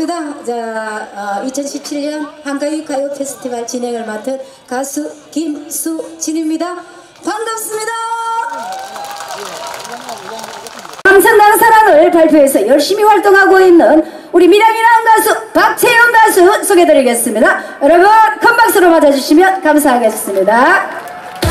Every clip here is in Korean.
반갑습니다. 자, 2017년 한가위 가요 페스티벌 진행을 맡은 가수 김수진입니다. 반갑습니다. 강산당 사랑을 발표해서 열심히 활동하고 있는 우리 미남미남 가수 박채영 가수 소개드리겠습니다. 여러분 큰 박수로 맞아주시면 감사하겠습니다.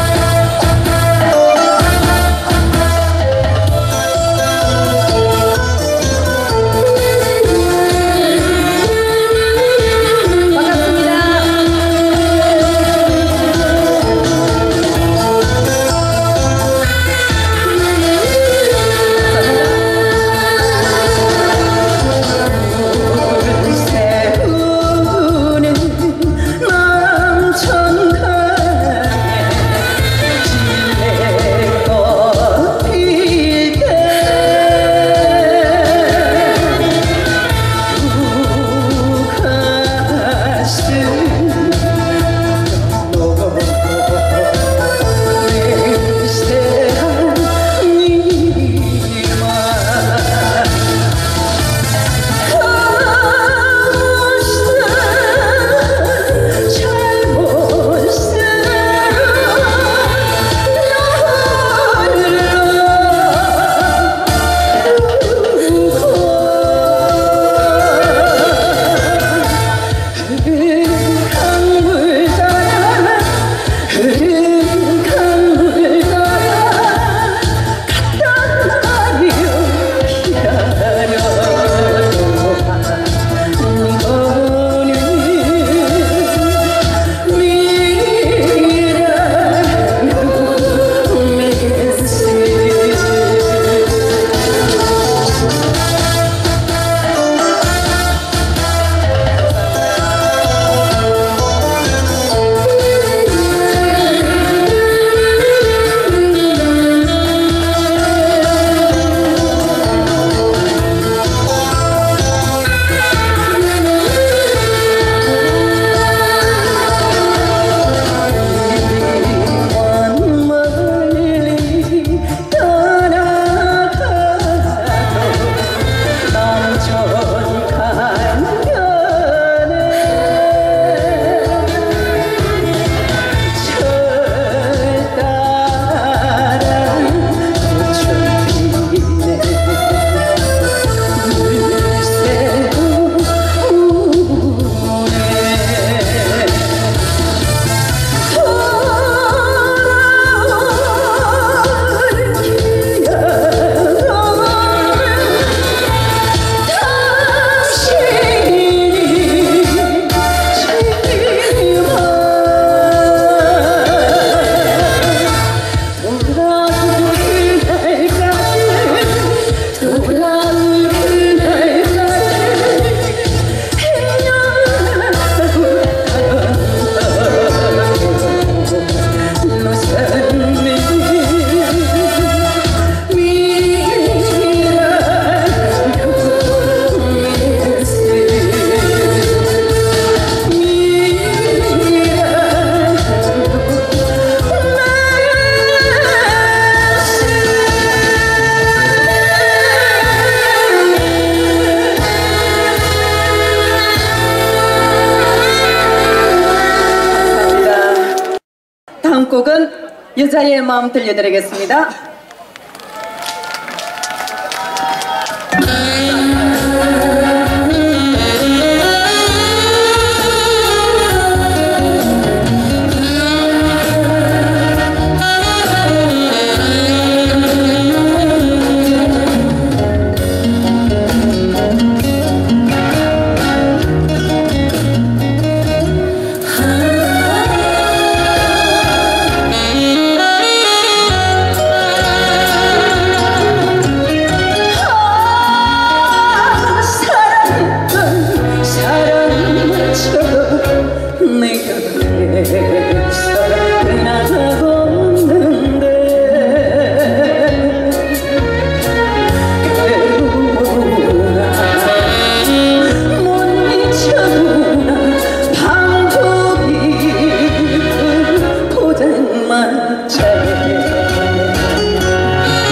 다음 곡은 여자의 마음 들려드리겠습니다.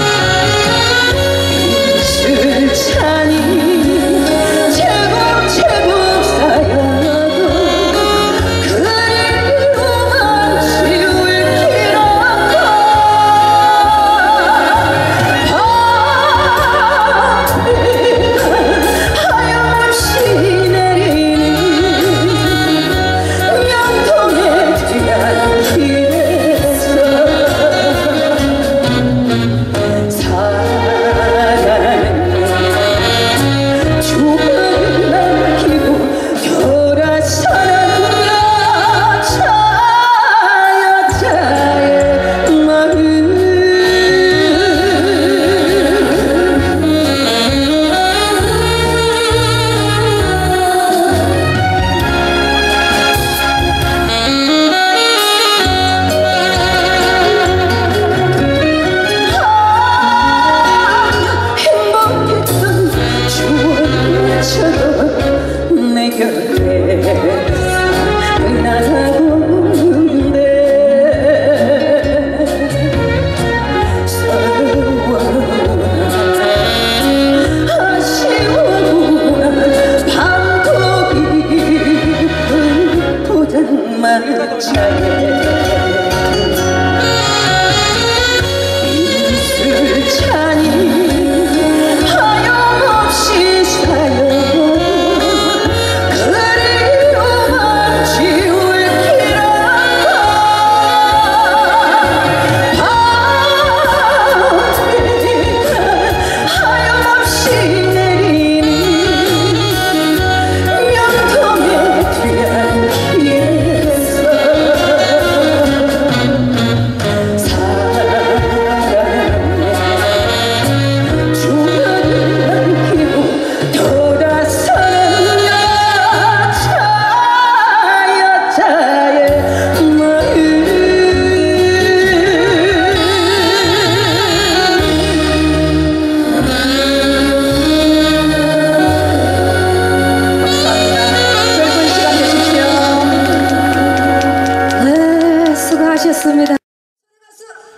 찬이 제법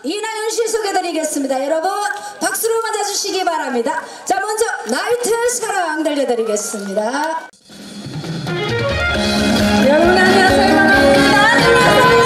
이나연 씨 소개드리겠습니다. 여러분 박수로 맞아주시기 바랍니다. 자, 먼저 나이트 사랑 들려드리겠습니다. 여러분 안녕하세요. 반갑습니다. 안녕하세요.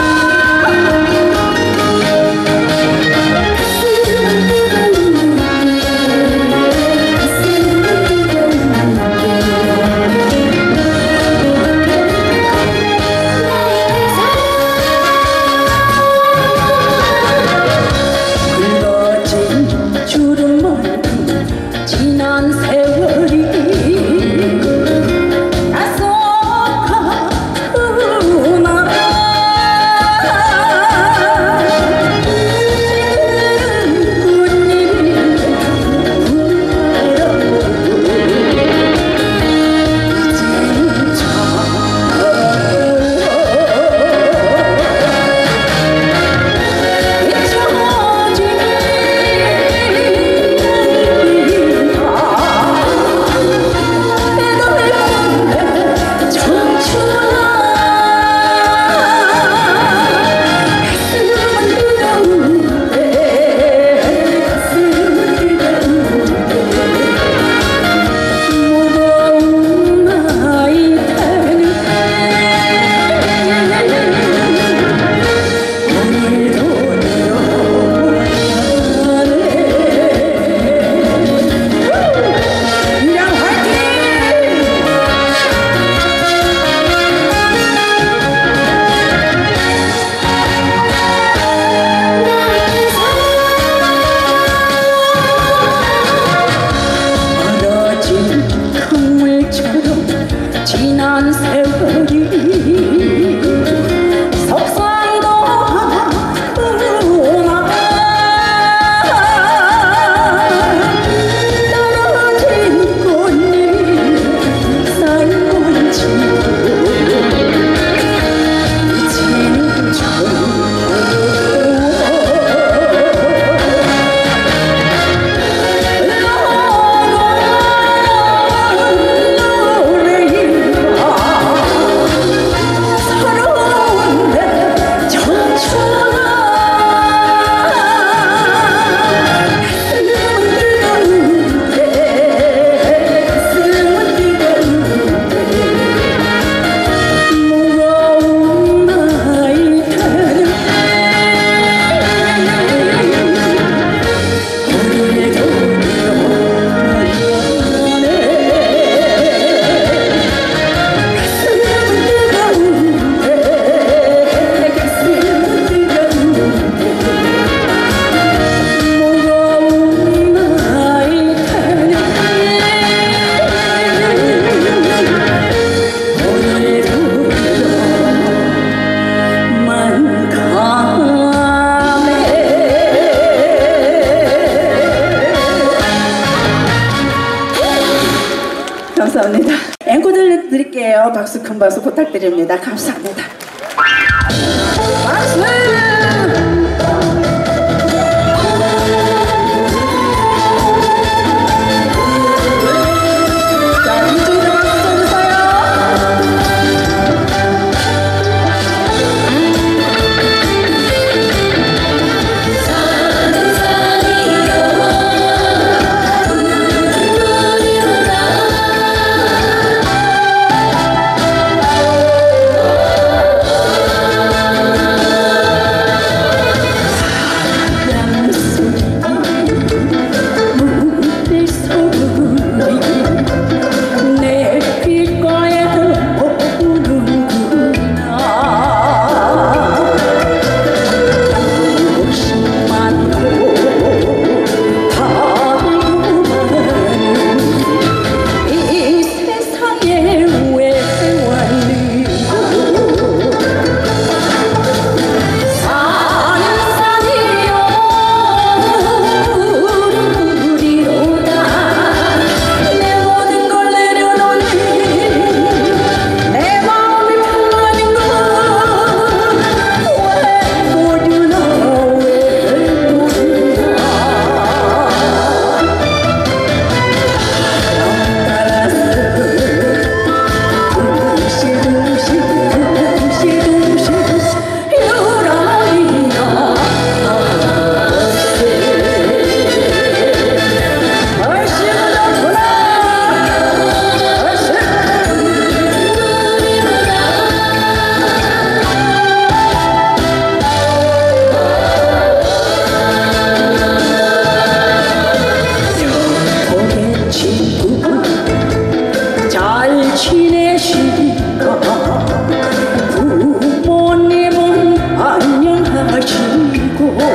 지난 세월이 감사합니다. 앵콜 들려드릴게요. 박수 큰 박수 부탁드립니다. 감사합니다. 박수! 자, 이쪽으로 박수 쳐주세요.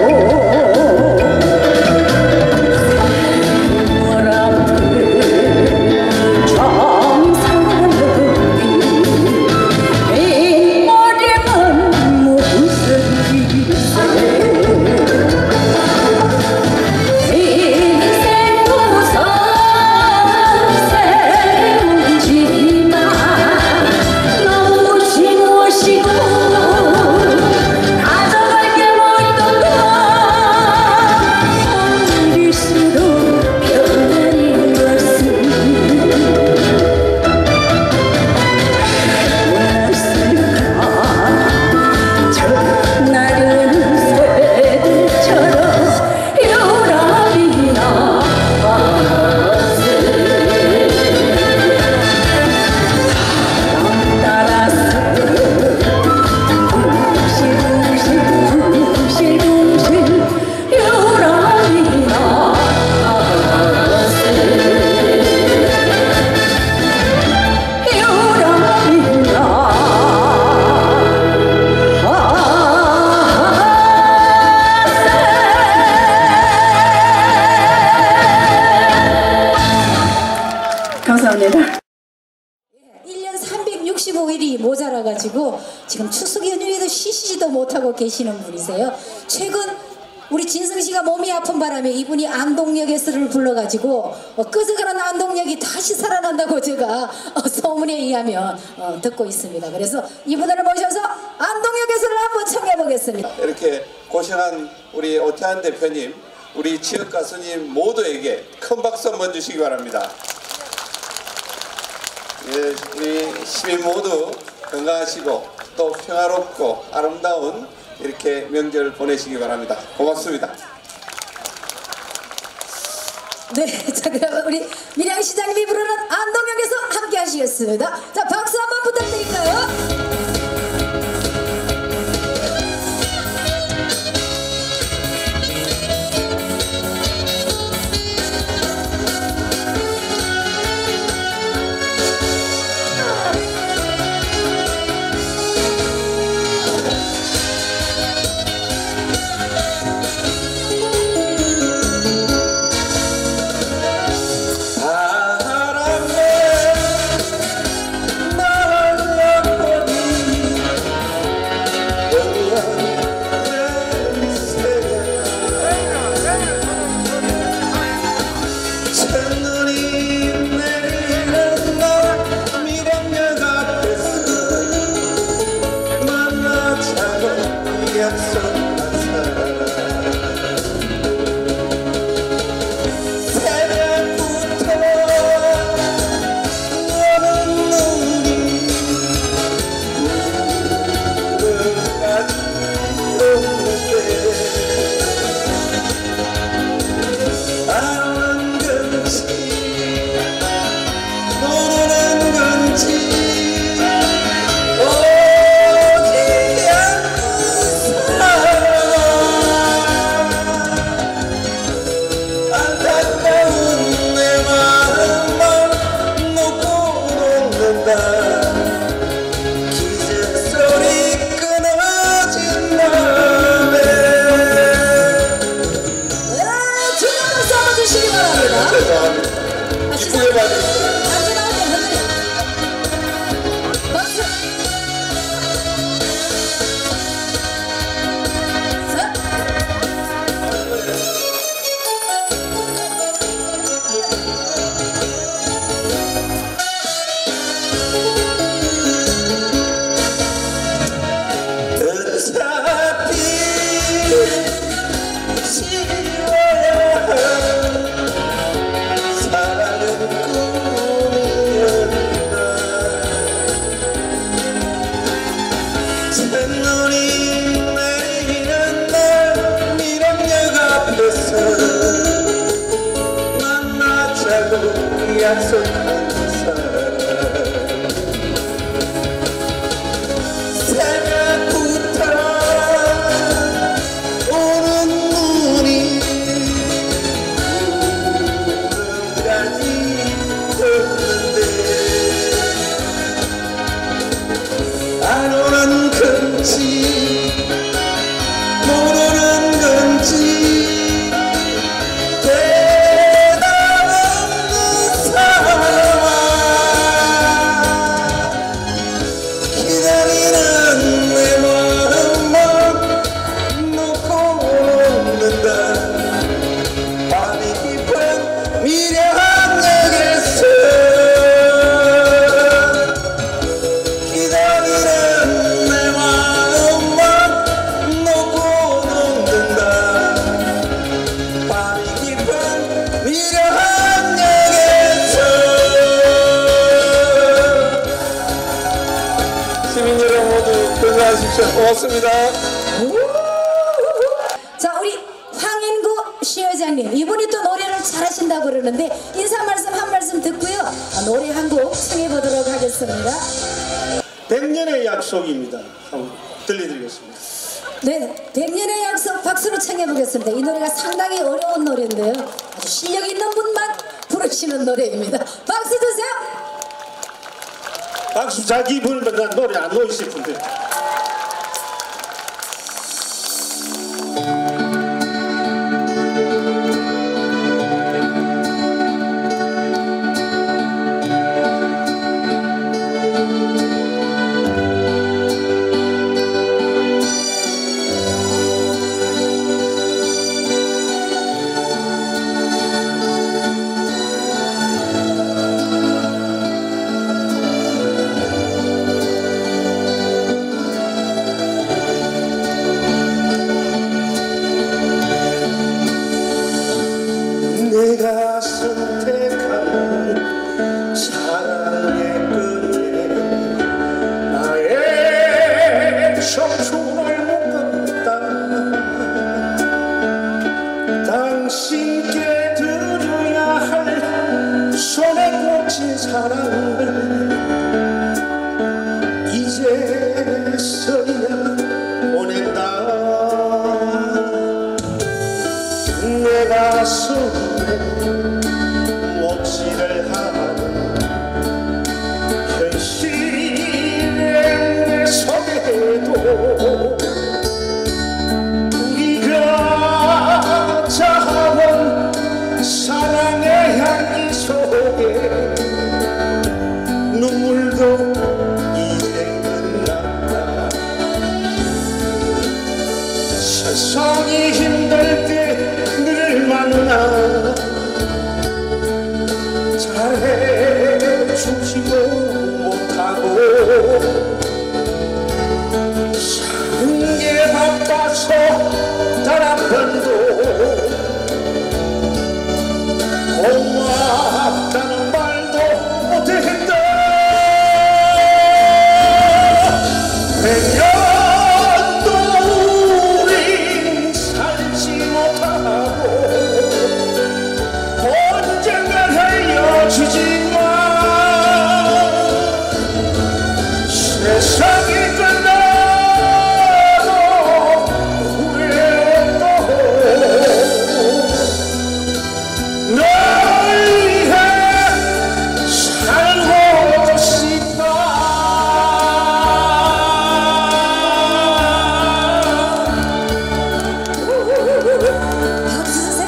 감사합니다. 1년 365일이 모자라가지고 지금 추석 연휴에도 쉬시지도 못하고 계시는 분이세요. 최근 우리 진승 씨가 몸이 아픈 바람에 이분이 안동역에서를 불러가지고 꺼져가는 안동역이 다시 살아난다고 제가 소문에 의하면 듣고 있습니다. 그래서 이분들을 모셔서 안동역에서를 한번 청해 보겠습니다. 이렇게 고생한 우리 오태한 대표님, 우리 지역 가수님 모두에게 큰 박수 한번 주시기 바랍니다. 예, 우리 시민 모두 건강하시고 또 평화롭고 아름다운 이렇게 명절 보내시기 바랍니다. 고맙습니다. 네, 자 그럼 우리 밀양시장님이 부르는 안동역에서 함께 하시겠습니다. 자, 박수 한번 부탁드릴까요? 약속한 사람 새벽부터 오는 눈이 무릎까지 걷는데 안 오는 건지 못 오는 건지 자, 고맙습니다. 자, 우리 황인구 시회장님, 이분이 또 노래를 잘하신다고 그러는데 인사 말씀 한 말씀 듣고요, 노래 한 곡 청해 보도록 하겠습니다. 100년의 약속입니다. 한번 들려드리겠습니다. 네, 100년의 약속 박수로 청해 보겠습니다. 이 노래가 상당히 어려운 노래인데요, 아주 실력 있는 분만 부르시는 노래입니다. 박수 주세요. 박수 자기 부르면 노래 안 놓으실 분들. 내가 선택한 사랑의 끝에 나의 청춘을 묶었다. 당신께 들어야 할 손에 꽂힌 사랑을 이제서야 보낸다. 내 가슴에 몫을 하는 현실의 속에도 우리가 자원 사랑의 향기 속에 눈물도 이제 끝났다. 세상이 힘들 때 늘 만나 잘해주지도 못하고 사는 게 바빠서 단 한 번도 고맙다는 말도 못했다. 100년도 우린 살지 못하고 언젠간 헤어지지만 세상이 끝나도 후회 없고 널 위해 살고 싶다. 박수 주세요.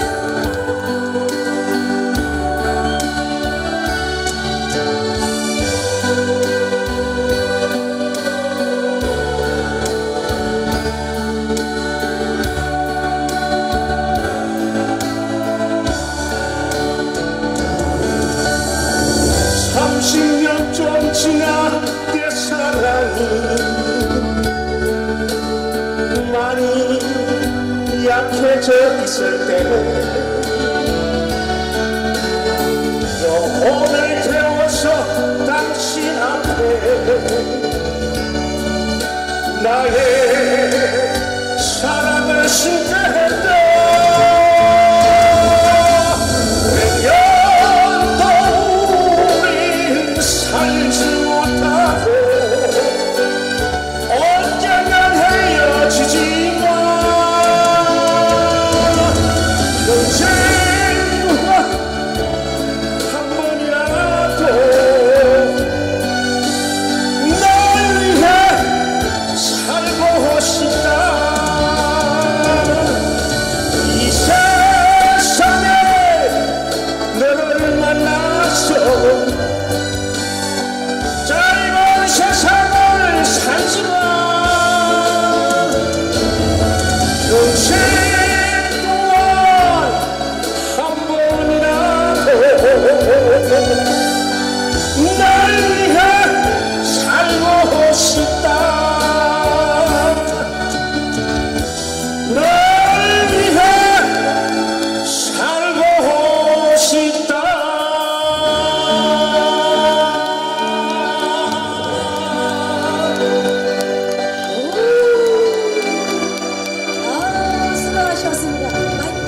삼십 년 좀 지나 내 사랑이 많이 약해져 있을 때 영혼을 태워서 당신 앞에 나의 사랑을 신뢰했다. 100년도 우린 살지 못하고 언젠간 헤어지지만 평생과 한 번이라도 널 위해 살고 싶다.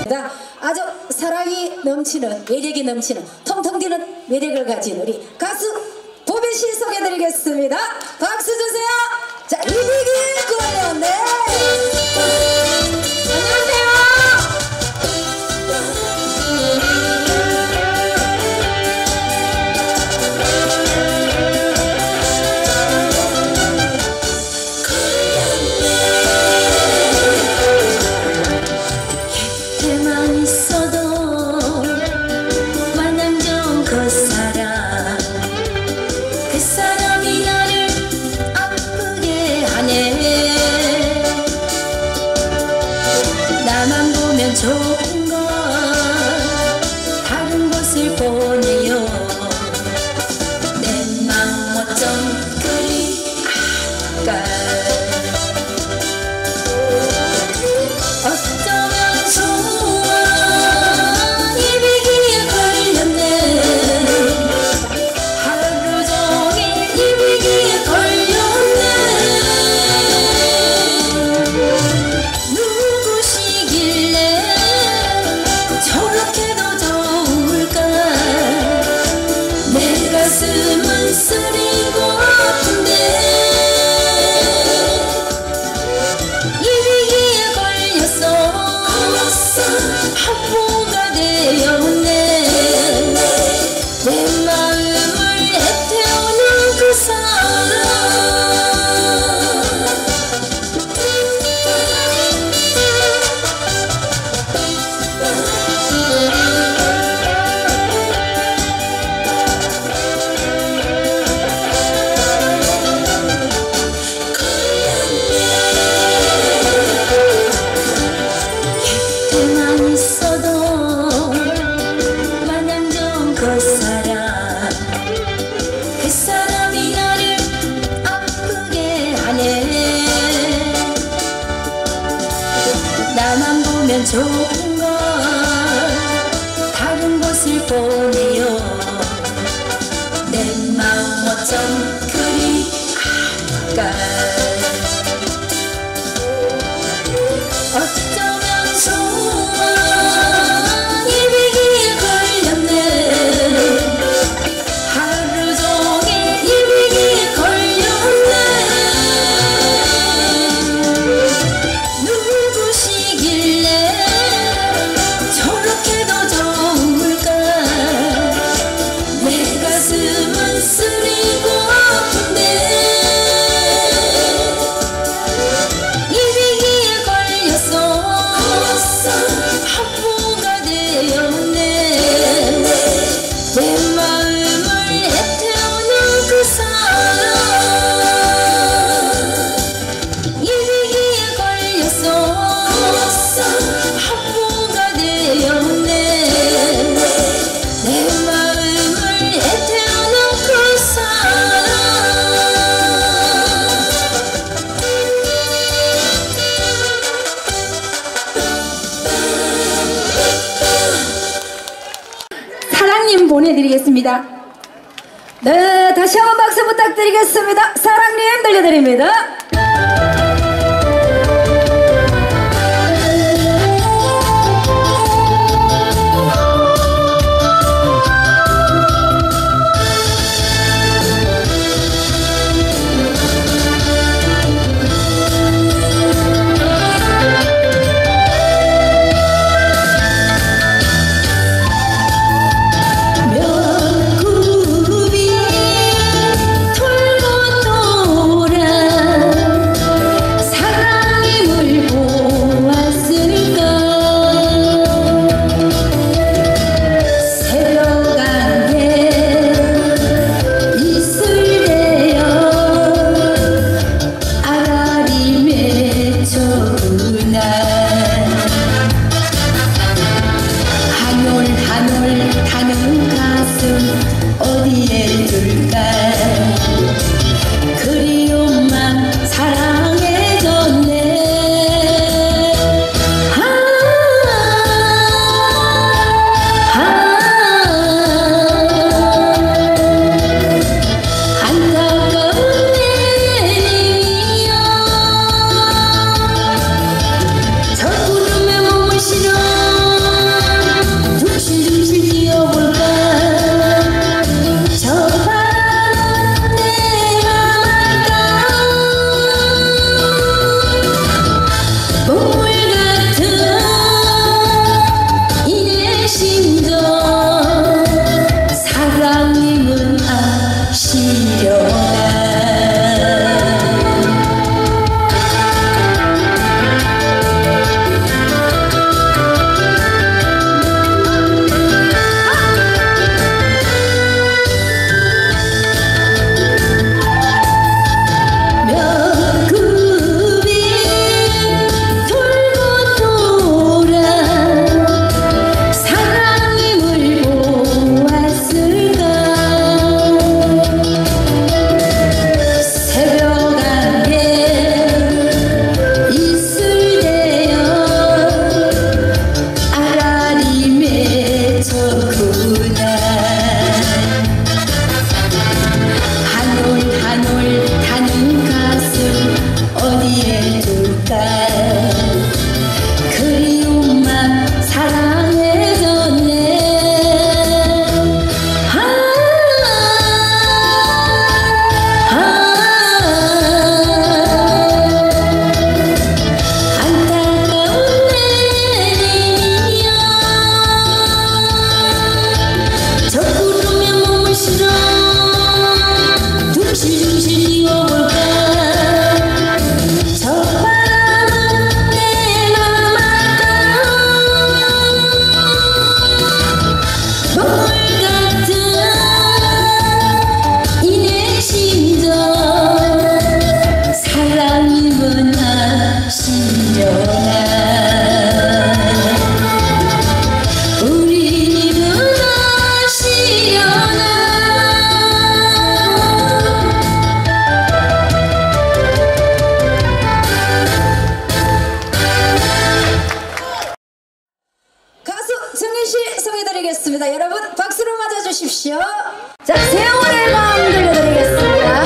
되겠습니다. 아주 사랑이 넘치는, 매력이 넘치는, 통통 튀는 매력을 가진 우리 가수 보빈 씨 소개해드리겠습니다. 박수 주세요. 자, 이비기 구원요. 네. 안녕하세요. 곁에만 있어도 마냥 좋은 그 사람이 나를 아프게 하네. 나만 보면 좋은 걸 다른 곳을 보내요. 내 맘 어쩜 그리 아까 어쩌면 좋아. 이비기에 걸렸네. 하루 종일 이비기에 걸렸네. 누구시길래 저렇게도 좋을까. 내 가슴은 쓰리고 아픈데 이비기에 걸렸어. 바보가 되었네. 내 마음을 애태우는 그 사람. 곁에만 있어도 마냥 좋은 그 사람이 나를 아프게 하네. 나만 보면 좋은 걸 다른 곳을 보내요. 내 마음 어쩜 그리 아까. 어쩌면 좋아. 이비기에 걸렸네. 하루 종일 이비기에 걸렸네. 누구시길래 저렇게도 좋을까. 내 가슴은 쓰리고 아픈데 이비기에 걸렸어. 바보가 되었네. 내 마음을 애태우는 그 사람. 이비기에 걸렸어. 바보가 되었네. 내 마음을 애태우는 그 사람. 사랑님 보내드리겠습니다. 네, 다시 한번 박수 부탁드리겠습니다. 사랑님 들려드립니다. 굽이 돌고 돌아 사랑임을 보았을까. 새벽 안에 이슬 대어 아라리 맺혀구나. 한올 타는 가슴 어디에 둘까. 그리움만 사랑해줬네. 안타까운 내님이여. 저 구름에 몸을 실어 드리겠습니다. 여러분 박수로 맞아주십시오. 자, 세월의 마음 들려드리겠습니다.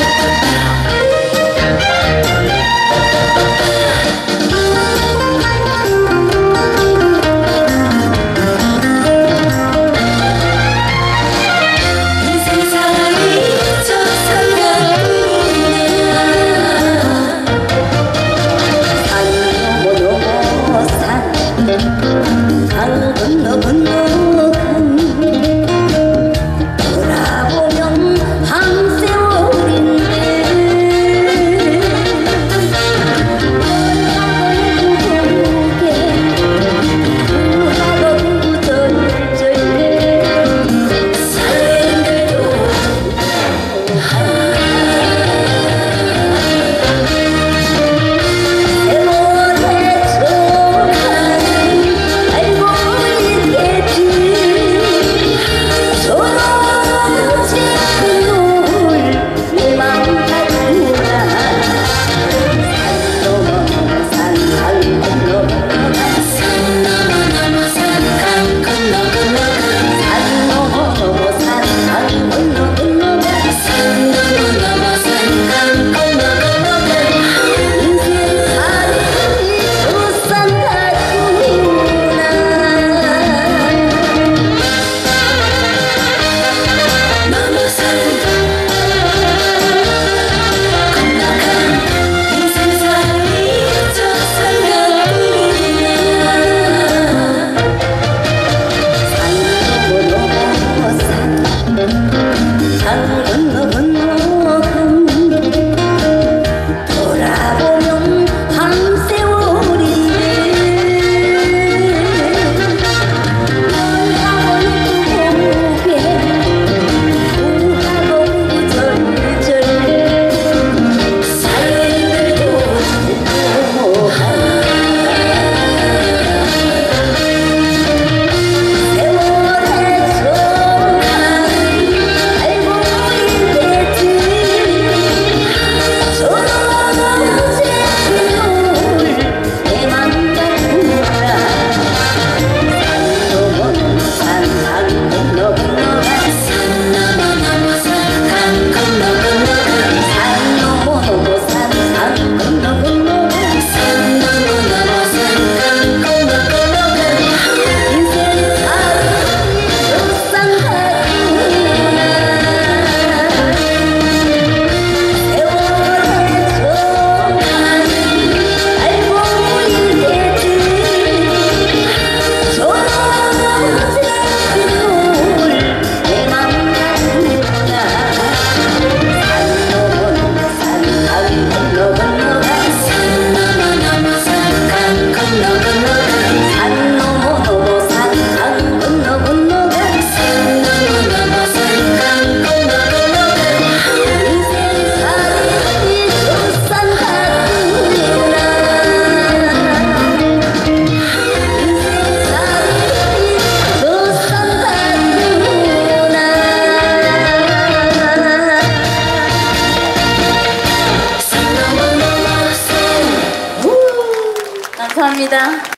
감사합니다.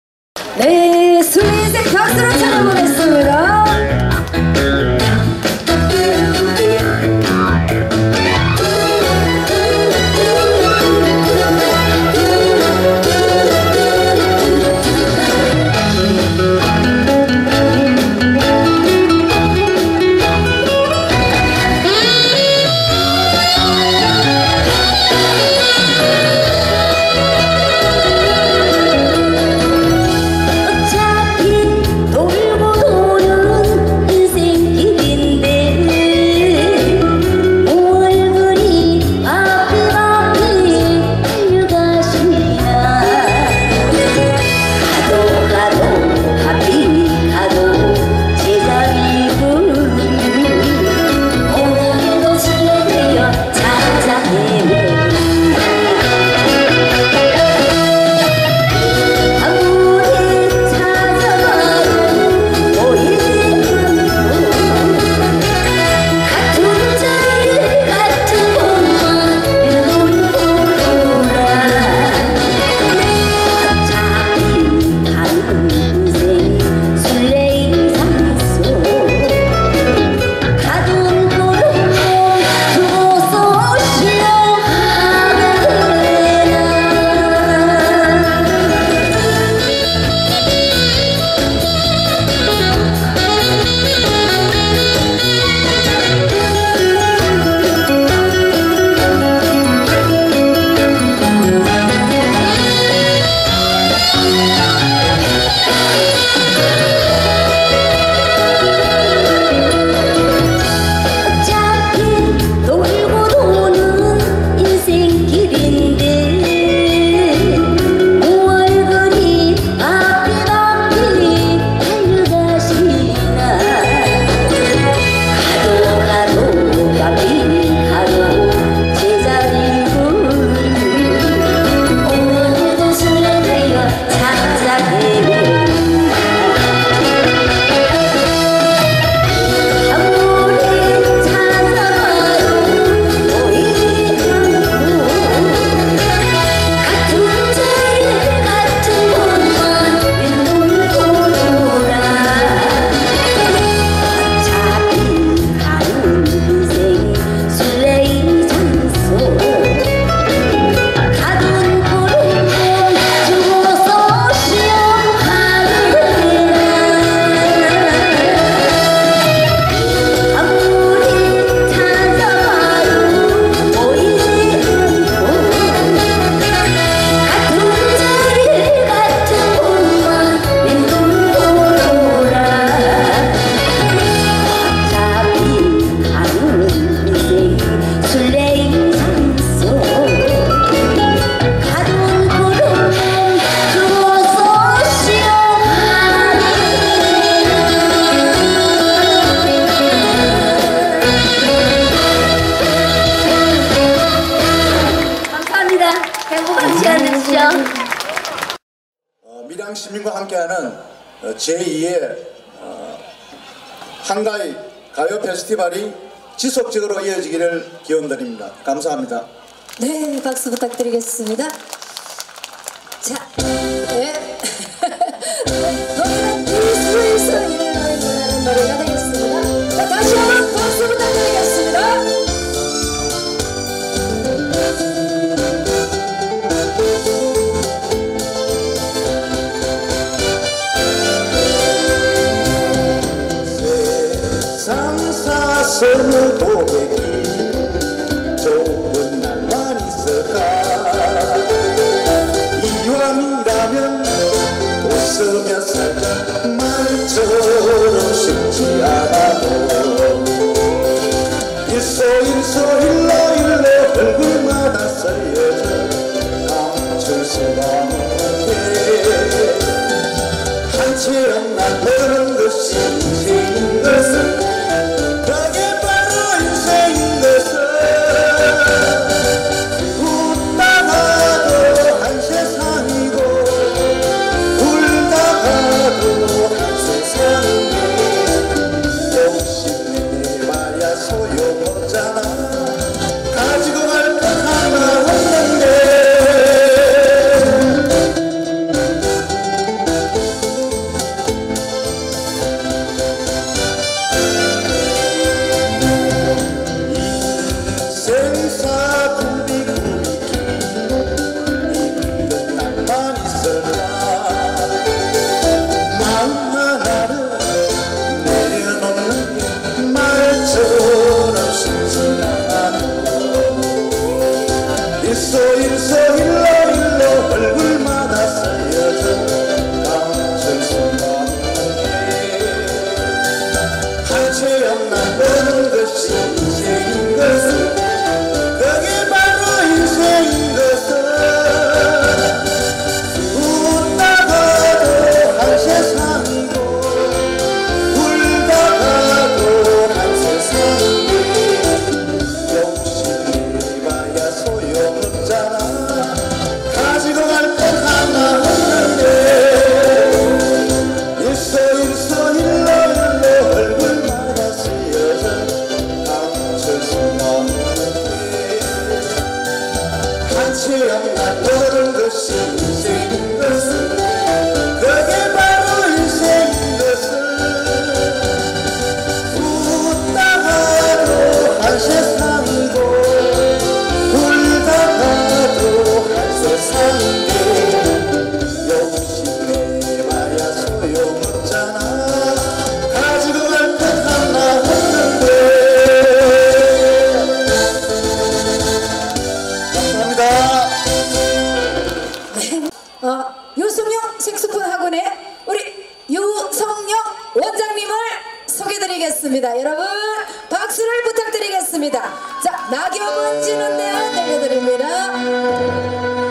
네, 술인생 박수로 찾아보겠습니다. 어차피 돌고 도는 인생 어차피 돌고 도는 인생길인데 월거리 앞이 달려가시나 가도 가비 가도 제자리 오늘도 술래되어 찾아내고 아무리 찾아봐도 보이지 않고 같은 자리 같은 곳만 맴돌고 돌아 어차피 가는 인생 술래의 장소 가둔 구름 주고서 시험하느라 아무리 찾아봐도 보이지 않고 같은 자리 같은 곳만 맴돌고 돌아 어차피 가는 인생 술래의 장소 가둔 구름 주워서 감사합니다. 행복한 시간 되십시오. 밀양 시민과 함께하는 제2의 한가위 가요 페스티벌이 지속적으로 이어지기를 기원드립니다. 감사합니다. 네, 박수 부탁드리겠습니다. 자, 네. 너무나 비스무리해서 이런 노래가 되겠습니다. 자, 다시 한번 박수 부탁드리겠습니다. 상사선을 도배기 좋은 날만 있을까 이왕이라면 웃으며 살자 말처럼 쉽지 않아도 일소 일로 얼굴마다 썰려져 감출수가 없게 한 채랑 난 보는 것이 인생인 것을 그게 바로 인생인 것을 웃다가도 한 세상이고 울다가도 한 세상이고 욕심내봐야 소용없잖아 가지고 갈 것 하나 없는데 부탁드리겠습니다. 여러분 박수를 부탁드리겠습니다. 자, 낙엽은 지는데요 들려드립니다.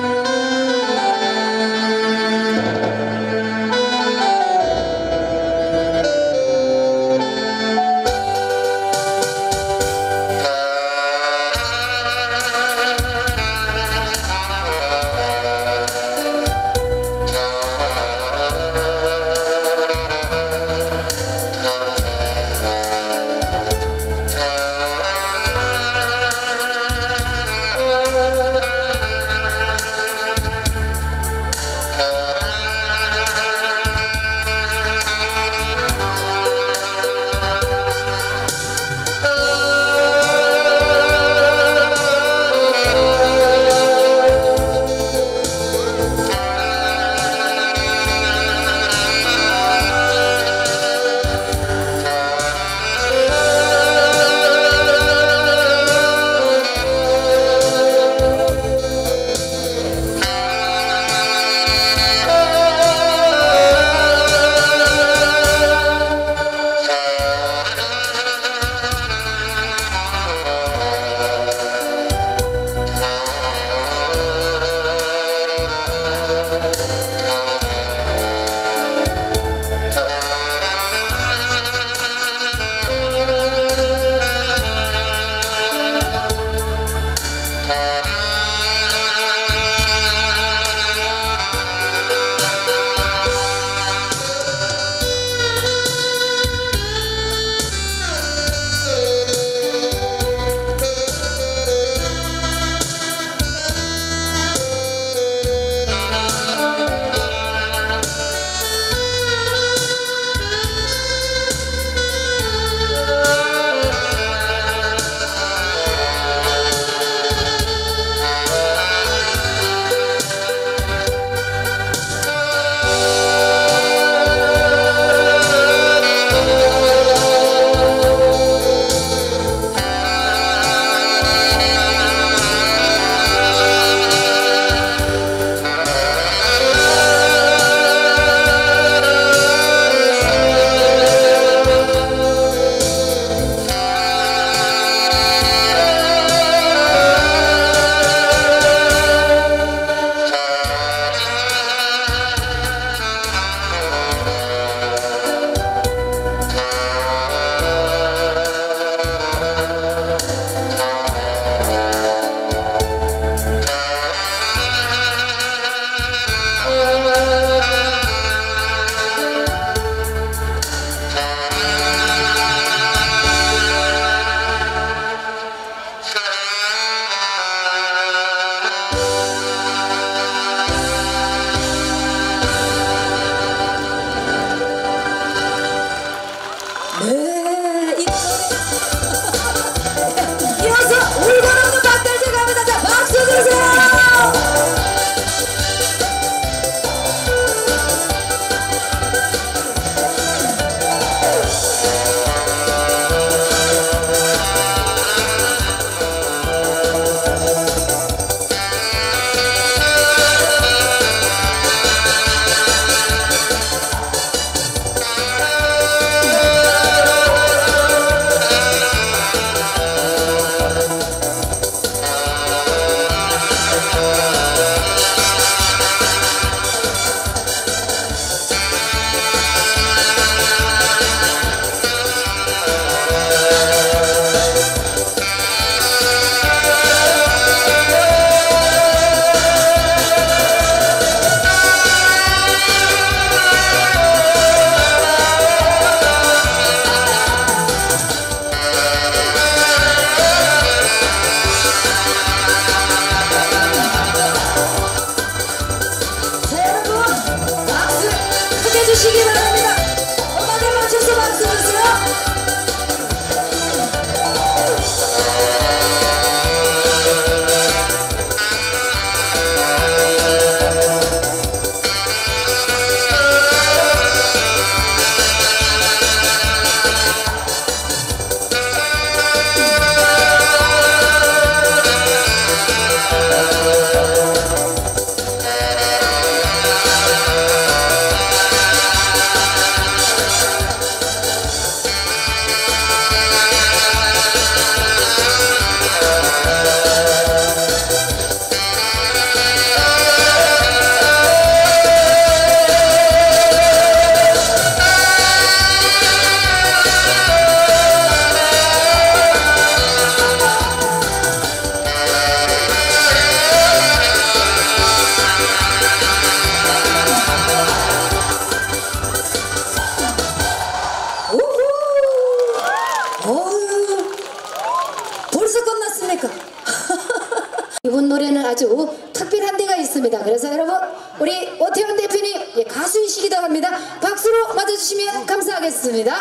감사합니다. 박수로 맞아주시면 감사하겠습니다.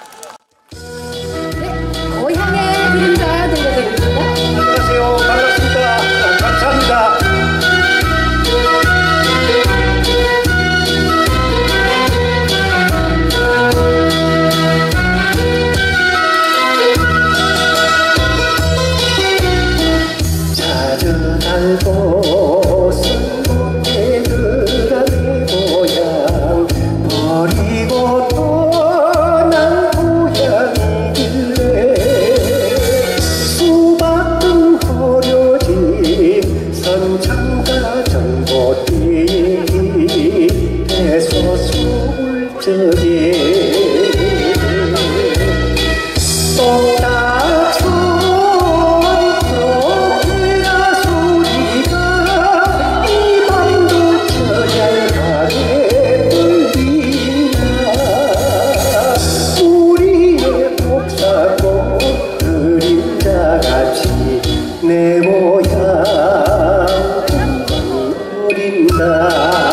네, 고향의 그림자 들려드립니다. 안녕하세요. 반갑습니다. 감사합니다. 찾아갈 곳은 못해들어 내 고향 버리고 떠난 고향이길래 수박등 허려진 선창가 전봇대에서 숨을 적에 내 고향 버린다.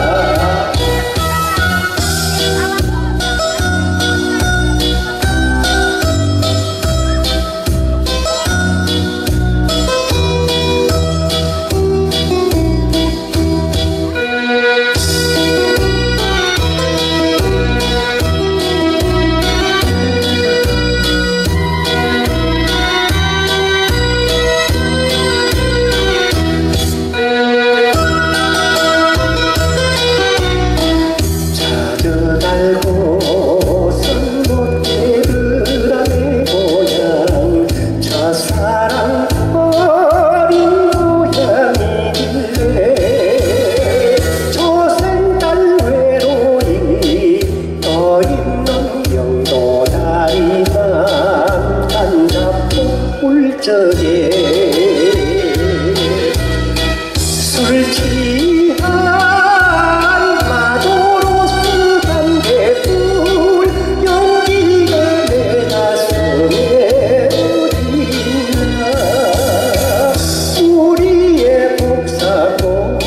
적에 술 취한 마도로 수담배불 연기가 내 가슴에 우리나 우리의 복사꽃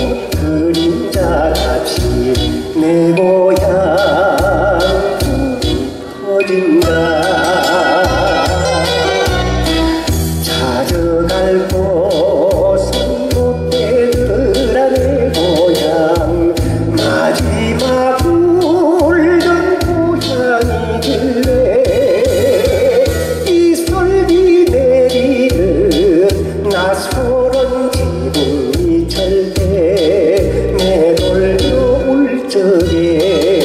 그림자같이 내 고향 터진다. 찾아갈 곳은 못되더라 내 고향 마지막 울던 고향이길래 이솔비 내리는 낯설은 기분이 절대 내돌려 울 적에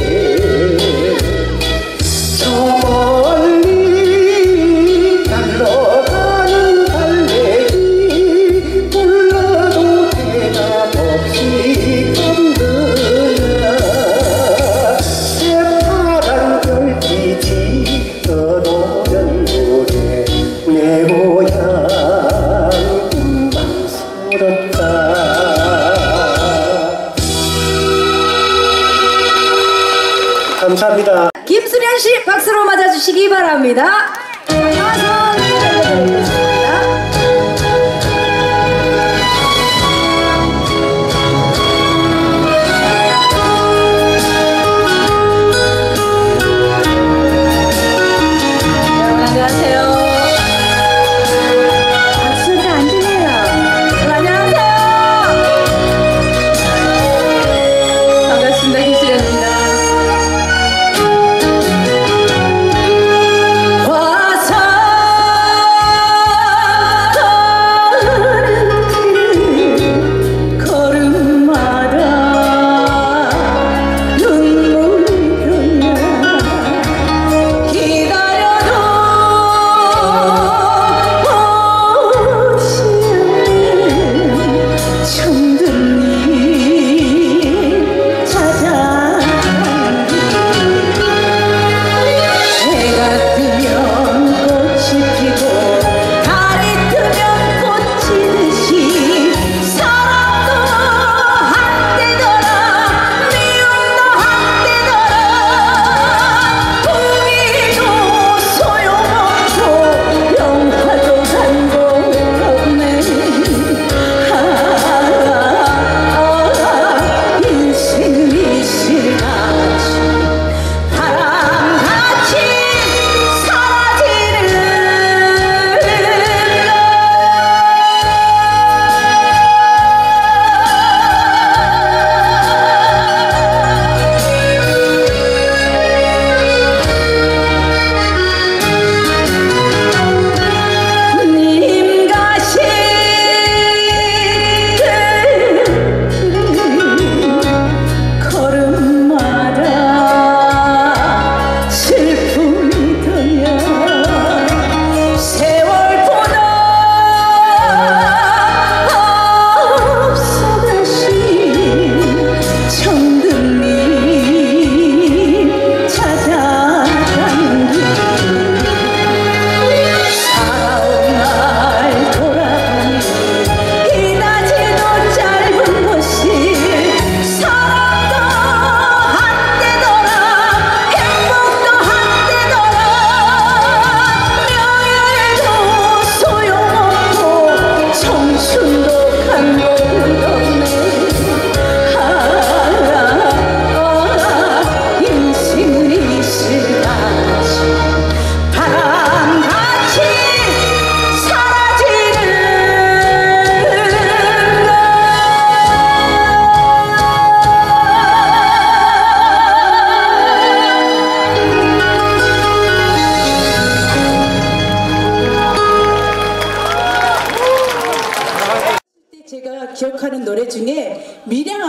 내 고향 꿈만스럽다. 감사합니다. 김수련 씨 박수로 맞아주시기 바랍니다.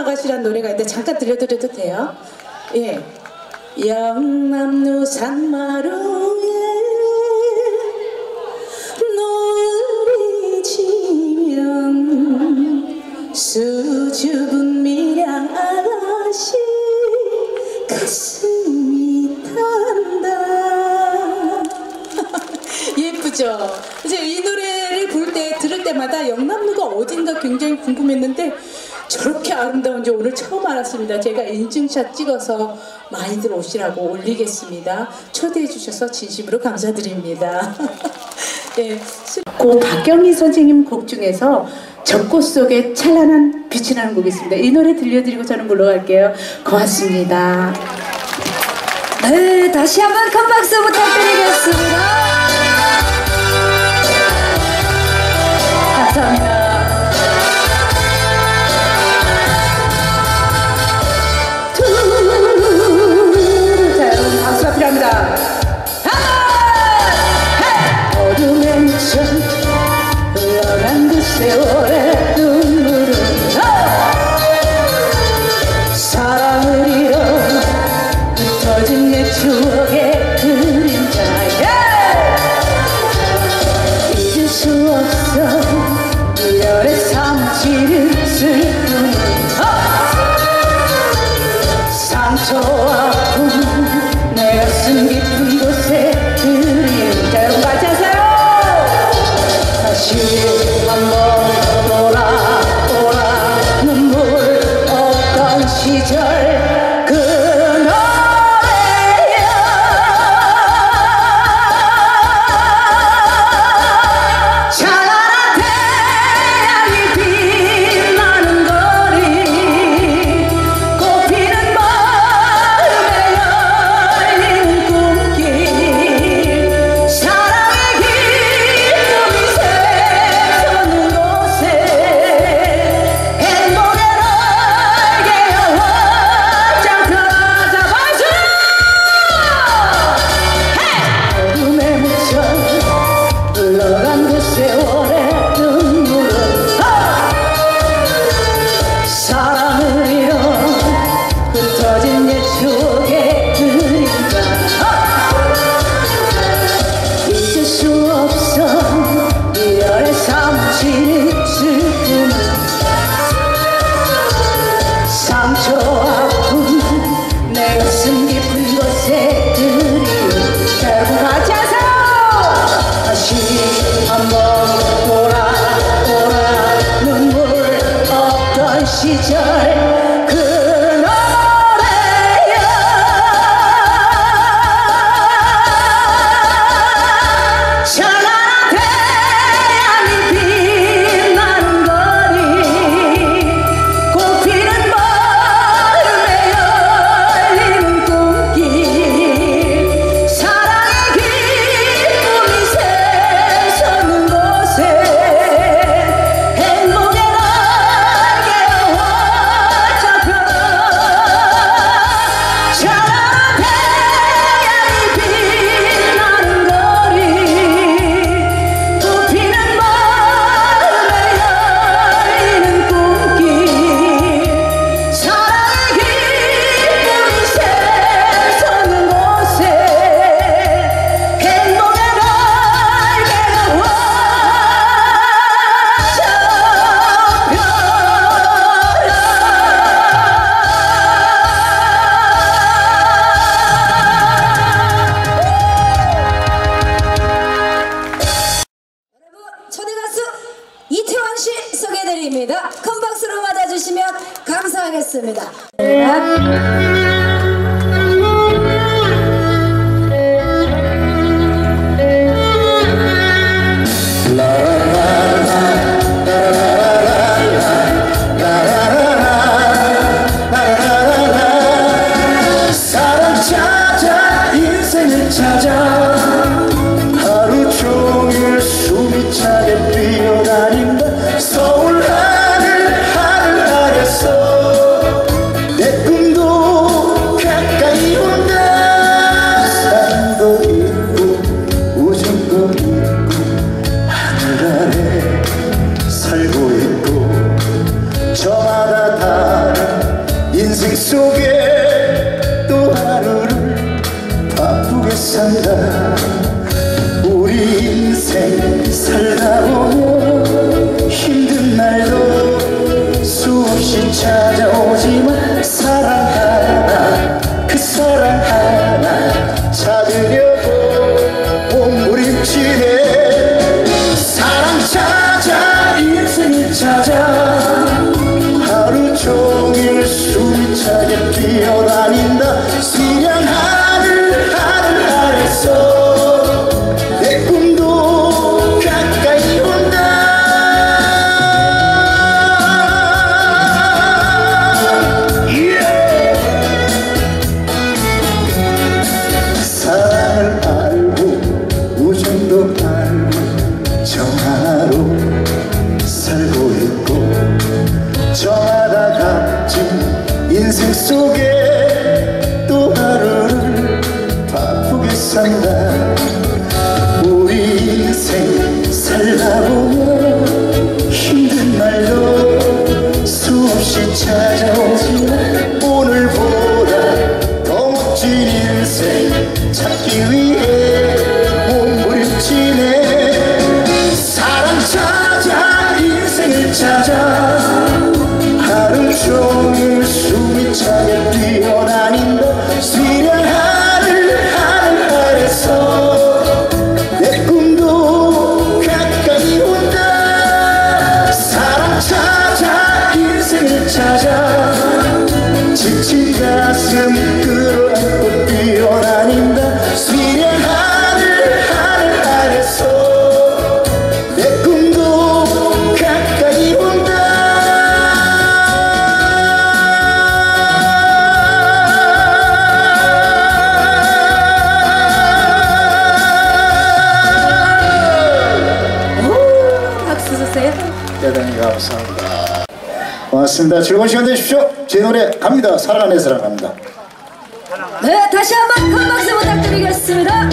아가씨란 노래가 있는데 잠깐 들려드려도 돼요? 예. 영남루 산마루에 노을이 지면 수줍은 밀양 아가씨 가슴이 탄다. 예쁘죠? 이제 이 노래를 볼 때 들을 때마다 영남루가 어딘가 굉장히 궁금했는데 저렇게 아름다운지 오늘 처음 알았습니다. 제가 인증샷 찍어서 많이들 오시라고 올리겠습니다. 초대해 주셔서 진심으로 감사드립니다. 네, 고 박경희 선생님 곡 중에서 적꽃 속에 찬란한 빛이 나는 곡이 있습니다. 이 노래 들려드리고 저는 물러갈게요. 고맙습니다. 네, 다시 한번 큰 박수 부탁드리겠습니다. 감사합니다. 자, 여러분 박수가 필요합니다. 어둠에 묻혀 흘러간 그 세월의 눈물은 사랑을 잃어 흩어진 내 추억의 그림자야. 잊을 수 없어 이별의 삼치를 슬픔은 상처와 아픔 내 가슴 깊은 곳에 그림자. 여러분 같이 하세요. 다시 한번 돌아 눈물 없던 시절 그 노래야. 찬란한 태양이 빛나는 거리 꽃피는 마음에 열리는 꿈길 사랑의 기쁨이 샘솟는 곳에 행복의 날개와 활짝 펴자. 박수! 어둠에 묻혀 흘러간 그 세월의 눈물은 사랑을 잃어 흩어진 내 추억의 그림자. 잊을 수 없어 이별의 삼치는 슬픔은 상처와 아픔 내 가슴 깊은 곳에 그리움. 자, 여러분 같이 하세요. 다시 한번 돌아 눈물 없던 시절 그 노래야. 찬란한 태양이 빛나는 거리 꽃피는 마음에 열리는 꿈길 사랑의 기쁨이 샘솟는 곳에 행복의 날개와 활짝 펴자. 찬란한 태양이 빛나는 거리 꽃피는 마음에 열리는 꿈길 사랑의 기쁨이 샘솟는 곳에 행복의 날개가 초대 가수 이태원 씨 소개해드립니다. 큰 박수로 맞아주시면 감사하겠습니다. 사랑 찾아 인생을 찾아 하루 종일 숨이 차게 뛰어다닌다. 서울 하늘 아래서 내 꿈도 가까이 온다. 사랑도 있고 우정도 있고 하늘 아래 살고 있고 저마다 다른 산다 우리 인생 살다 보면 힘든 날도 수없이 찾아오지만 사랑 하나 그 사랑 하나 찾으려고 몸부림치네 사랑 찾아 인생을 찾아 하루 종일 숨이 차게 뛰어다닌다 시련 하늘 아래서 내 꿈도 가까이 온다 사랑을 알고 우정도 알고 정하로 살고 있고 정하다 갇힌 인생 속에 또 하루를 바쁘게 산다 우리 인생 살다 보면 힘든 날도 수없이 찾아오지만 오늘보다 더 멋진 인생 찾기 위해 몸부림치네 사랑 찾아 인생을 찾아 하루 종일 숨이 차게 뛰어다닌다 시련 하늘 아래서 내 꿈도 가까이 온다 사랑 찾아 인생을 찾아 지친 가슴 끌어안고 뛰어다닌다 시련 하늘 아래서 내 꿈도 가까이 온다 박수 주세요. 대단히 감사합니다. 고맙습니다. 즐거운 시간 되십시오. 제 노래 갑니다. 사랑 안에 사랑 갑니다. 네, 다시 한번 큰 박수 부탁드리겠습니다.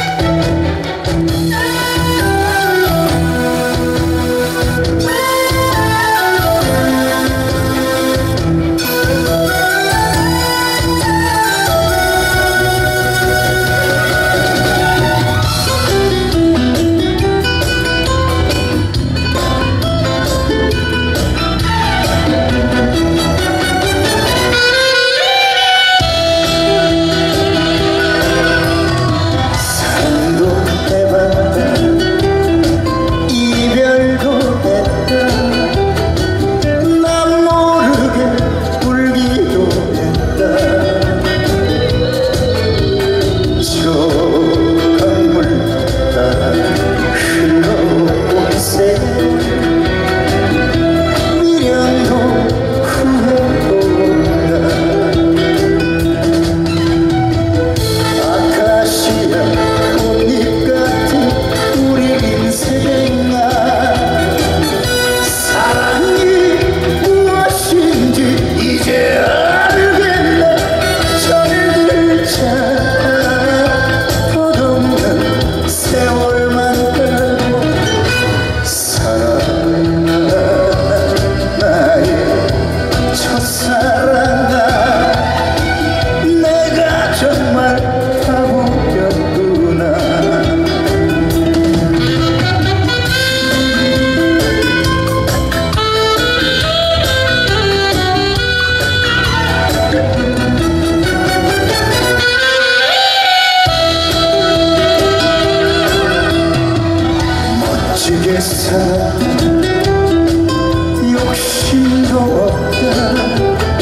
욕심도 없다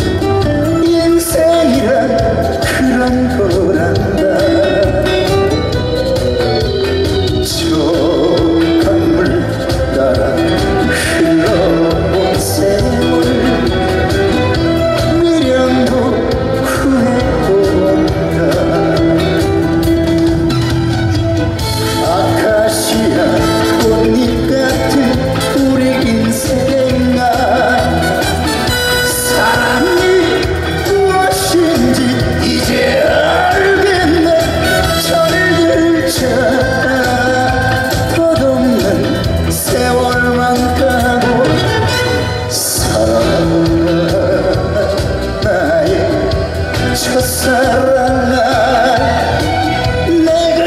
인생이란 그런 거란다 저 강물 따라 흘러온 세월 미련도 후회도 없다 아카시아 꽃잎 같은 우리 인생아 사랑이 무엇인지 이제 알겠네 철을 들자 덧없는 세월만 가고 사랑아 나의 첫사랑아 내가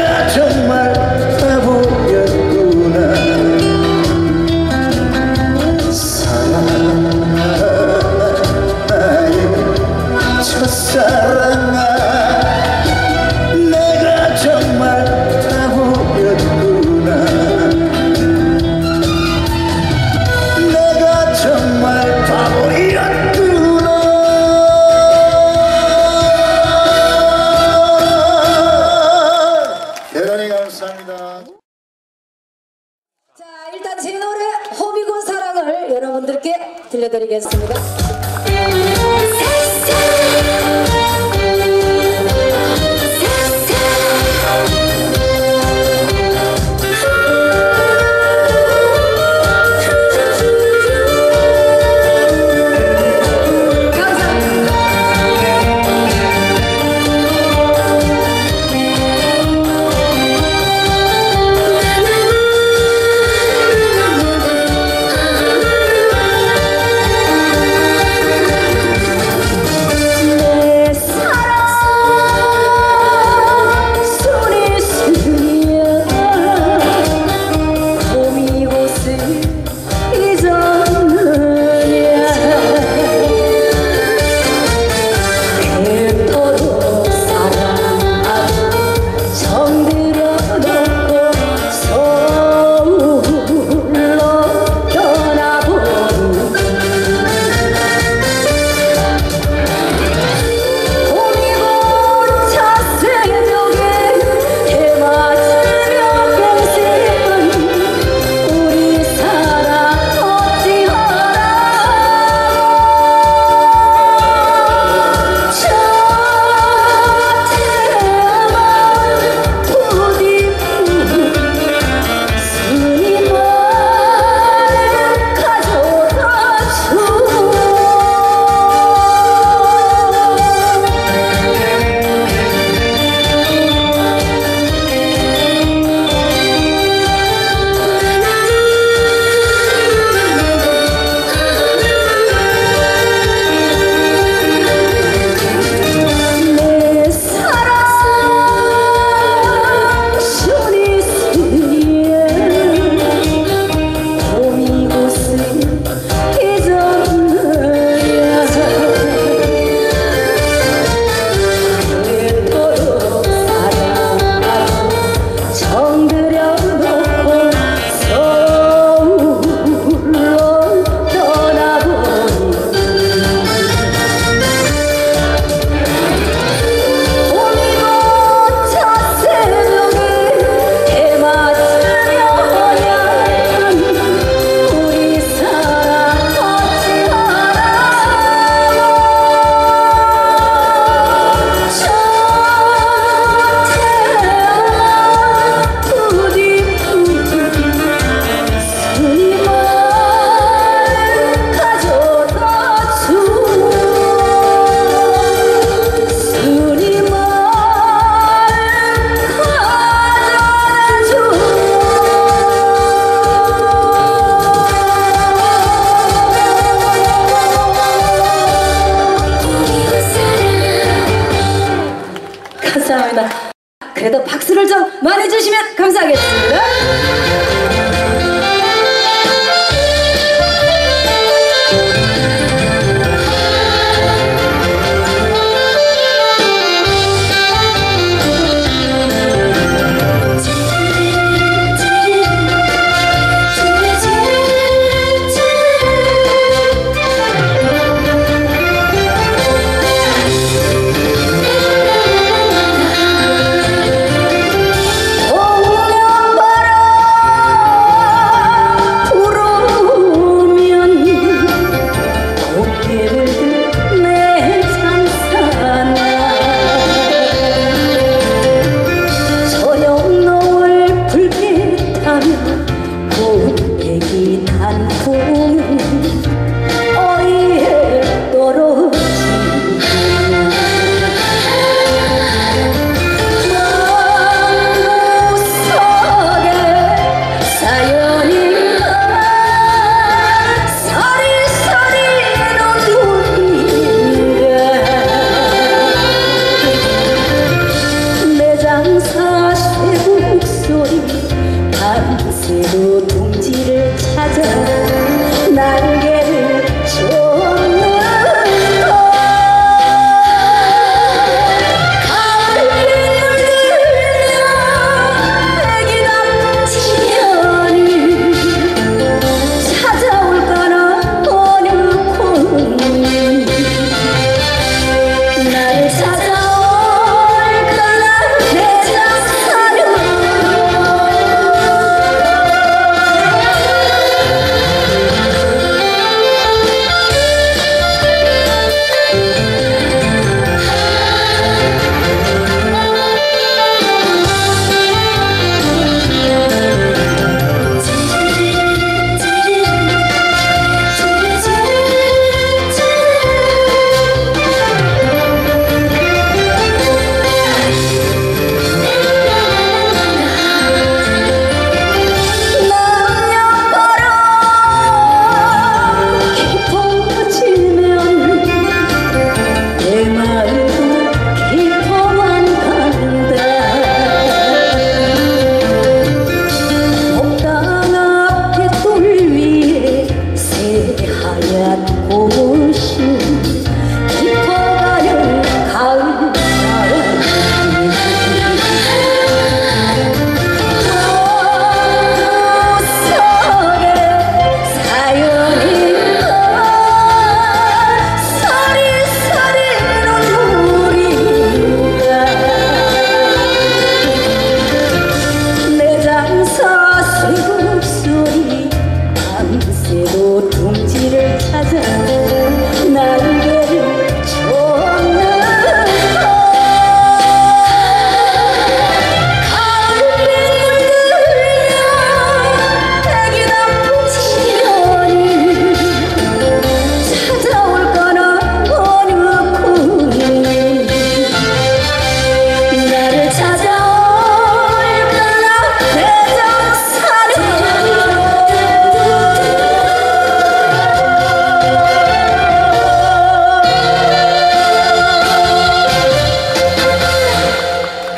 들려드리겠습니다. 감사합니다. 그래도 박수를 좀 많이 주시면 감사하겠습니다.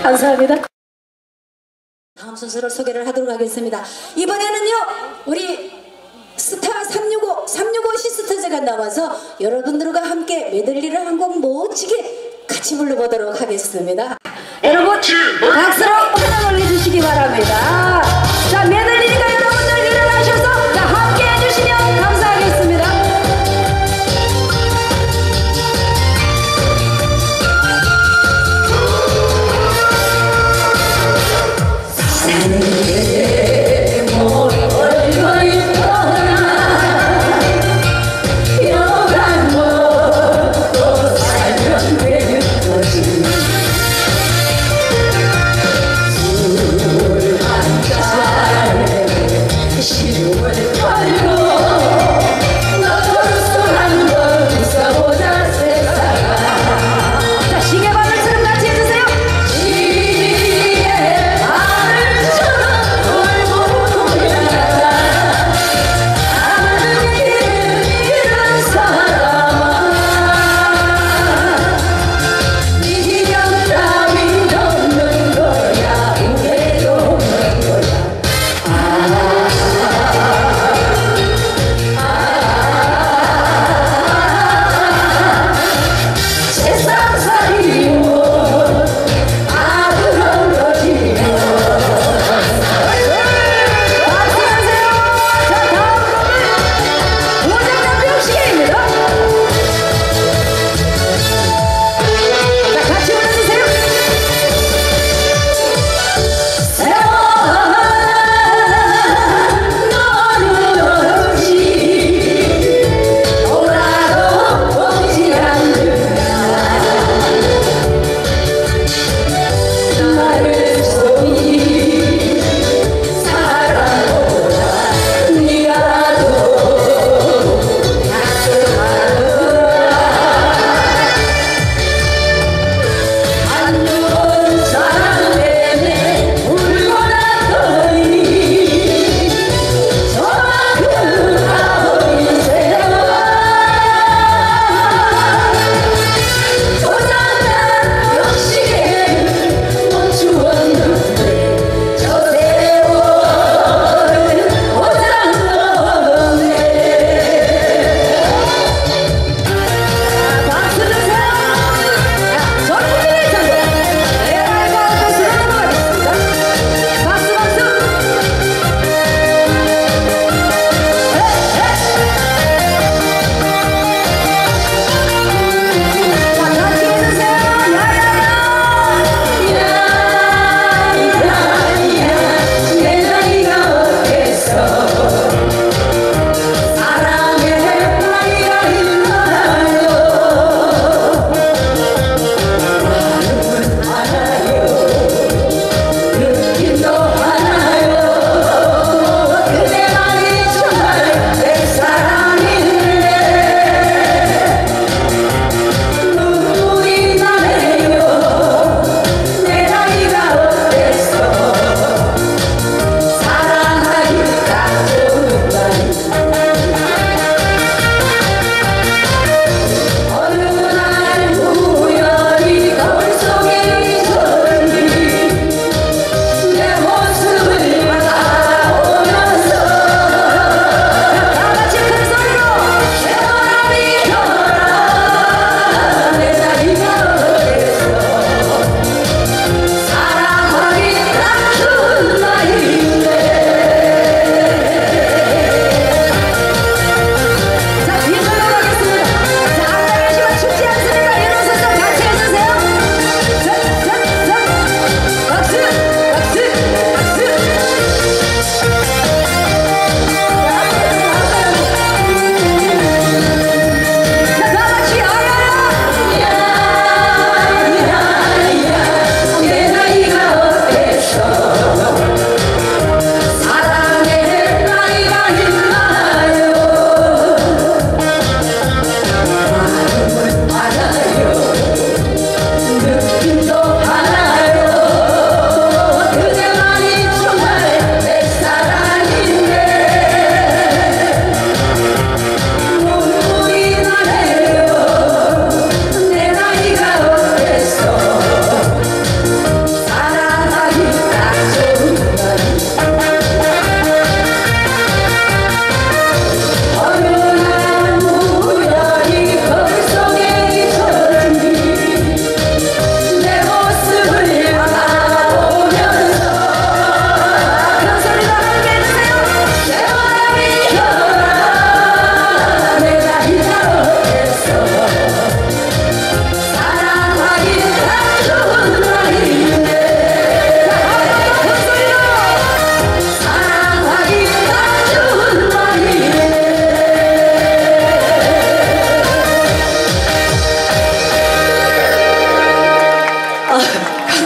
감사합니다. 다음 순서를 소개를 하도록 하겠습니다. 이번에는요, 우리 스타 365 시스터즈가 나와서 여러분들과 함께 메들리를 한 곡 멋지게 같이 불러보도록 하겠습니다. 여러분 박수로 환영을 해주시기 바랍니다. 자, 메들리니까 여러분들 일어나셔서 자, 함께 해주시면 감사하겠습니다.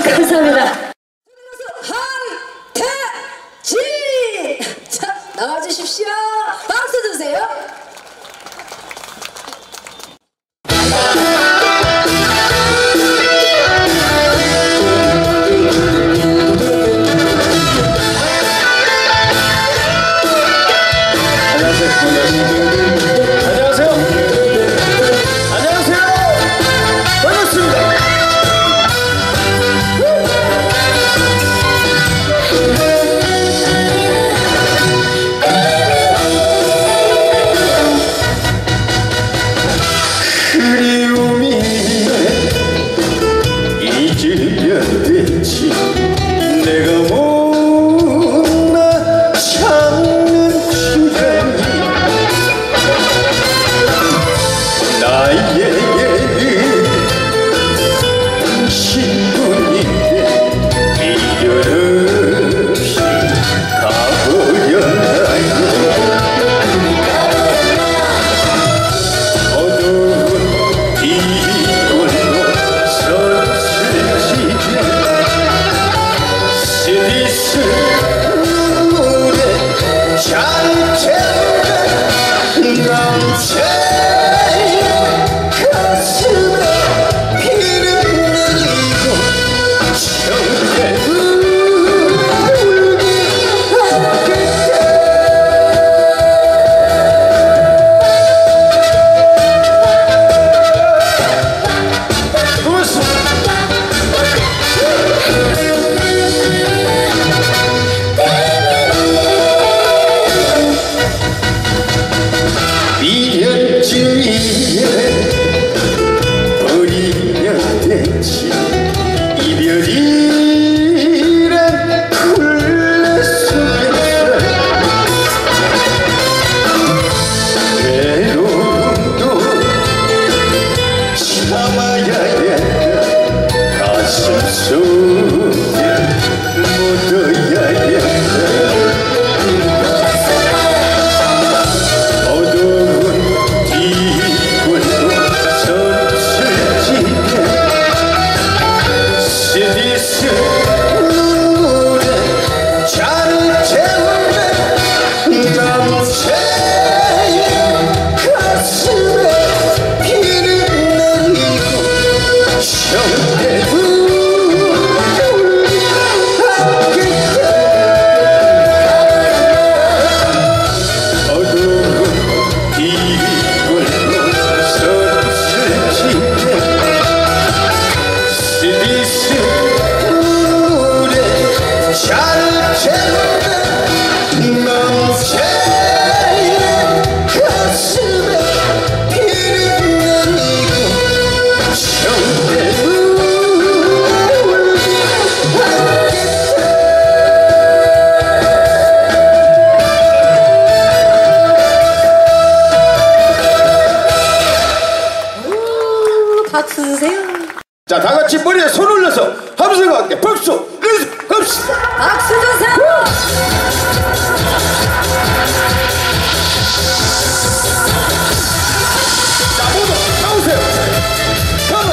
감사합니다. 한태진! 자, 나와주십시오. 박수 주세요. 안녕하세요. 안녕하세요. 반갑습니다. 그리움이 잊으면 되지. 내가 못나 참는 주장이 나에게는 당신뿐인데 이별 없이 가버렸나요. 어두운 이불로 서슬지며 스리스 눈물에 잘 채운 남자의 가슴에 피를 내리고 정대 울기 미련쯤이에 버리면 되지. 이별이란 굴레 속에서 외로움도 참아야 한다. 가슴 속에 묻어야 한다. 어두운 이불로 서슬지며 스리스 눈물에 잘 채우는 남자의 가슴에 피를 내리고 정대 울기 하겠다. 어두운 이불로 서슬지며 스리스 눈물에 잘 채우는 남자의 가슴에 피를 내리고 정대 울기 하겠다. 박수 주세요. 자, 다 같이 머리에 손 올려서 함성과 함께 박수 갑시다. 박수 주세요. 자, 모두 나오세요. 가만.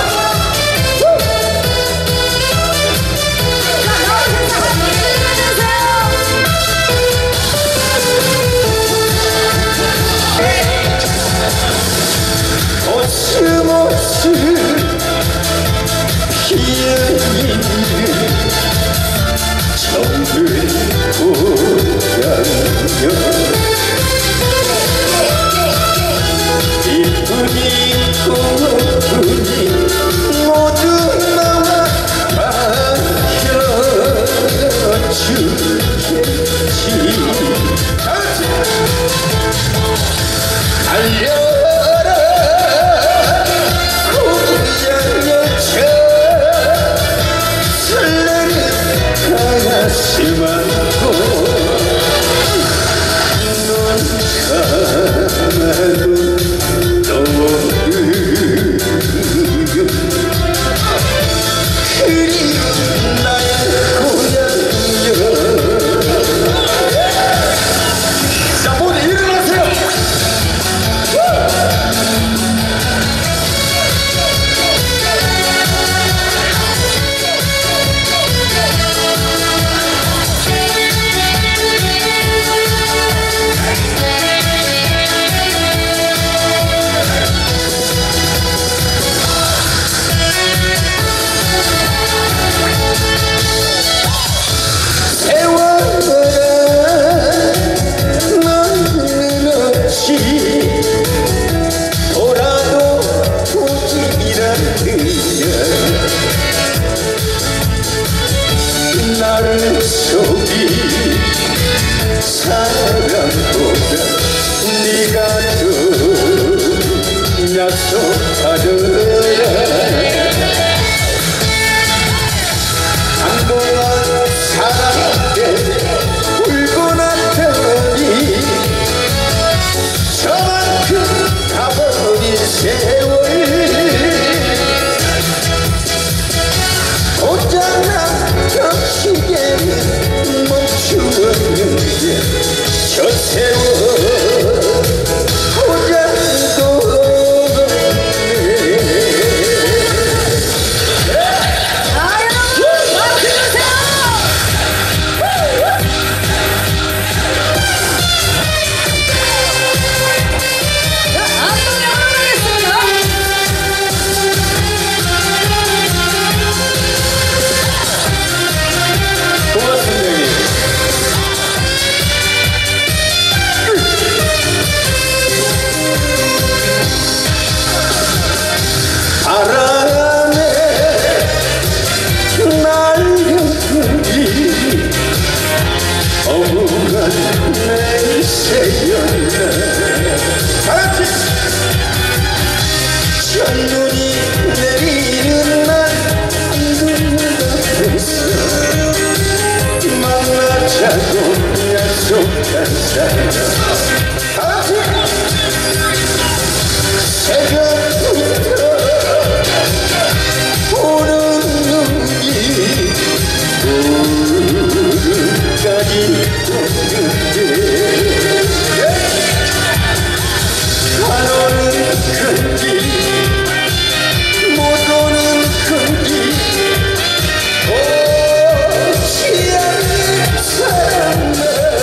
거침없이 피어있는 정글 고향여 이쁜이 고픈이 모두 나와 밝혀주겠지. 다같이 달려라 고향여자 설레는 가슴 안고 눈 감아도 그리 나의 고향여. 자, 모두 일어나세요. 사랑보다 네가 더 약속하더라 한동안 사랑에 울고 났더니 저만큼 가버린 세월 고장난 저 시계는 멈추었는데 저 세월 고장도 바람에 날려들이 어묵한 냄새였네 다같이 첫눈이 내리는 날 눈앞에서 만나자고 약속한 사람 다같이 새벽부터 오는 눈이 무릎까지 떴는데 가로는 큰지 못 오는 큰지 오지 않는 사람들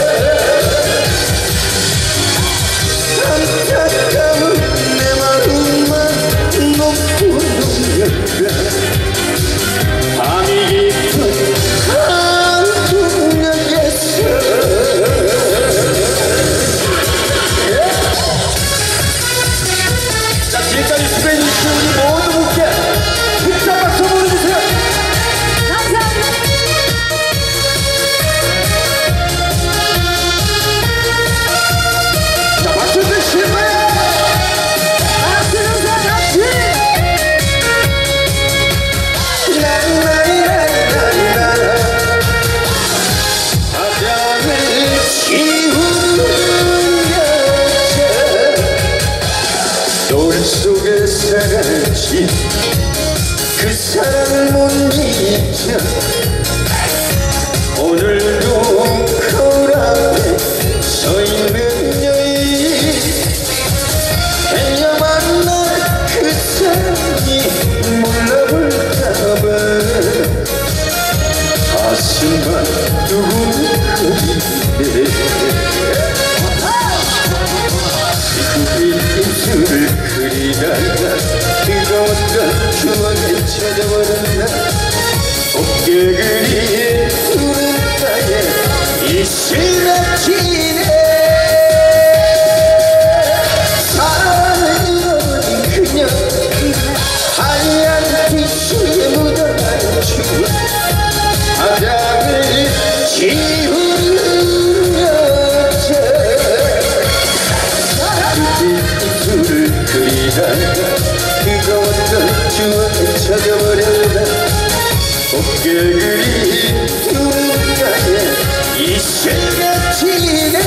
안타까운 내 마음만 놓고 놓는다 밤이 깊은 한국역에서 자 지금까지 스페인 이슈 우리 모두 함께 큰 박수 보내주세요. 감사합니다. 자 박수 주실 거예요. 박수는 다 같이. 바람을 지우는 여자 노을 속에 사라진 그 사랑을 못 잊어 오늘도 거울 앞에 서 있는 여인 그녀 만난 그 사랑이 몰라볼까봐 가슴만 두근거리네 그 입술을 그리다가 뜨거웠던 추억에 찾아버렸나 어깨 그리에 구름가에 이슬아치네 사랑을 잃어버린 그녀 하얀 티슈에 묻어난 추억 바람을 지우는 여자 입술을 그리다가 뜨거웠던 추억을 찾아버렸다 어깨 그리 누군가에 이슬같이네